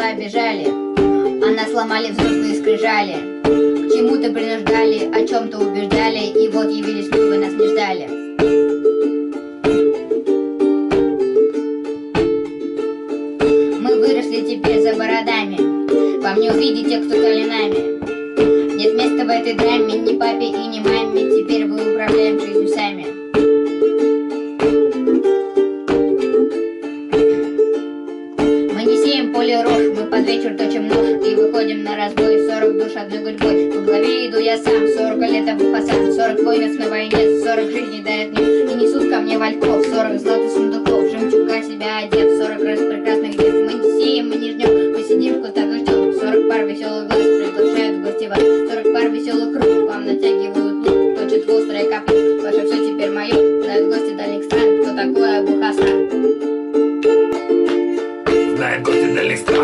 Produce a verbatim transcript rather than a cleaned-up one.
обижали, а нас сломали взрослые скрижали. К чему-то принуждали, о чем-то убеждали, и вот явились мы, вы нас не ждали. Мы выросли теперь за бородами, вам не увидеть тех, кто стали нами. Нет места в этой драме ни папе и ни маме, теперь мы управляем жизнью сами. Мы не сеем поле рожь, мы под вечер точим нож и выходим на разбой. Сорок душ одной гурьбой, по главе иду я сам. Сорок лет Абу Хасан, сорок воинов на войне, сорок жизней дает мне и несут ко мне вальков. Сорок золотых сундуков, жемчуга себя одет, сорок раз прекрасных дев. Мы не сеем, мы не ждем, мы сидим в кутах ждем. Сорок пар веселых глаз приглашают в гости вас. Сорок пар веселых рук вам натягивают лук, точат в острое копье. Ваше все теперь мое, знают гости дальних стран, кто такой Абу Хасан. Знает гости дальних стран.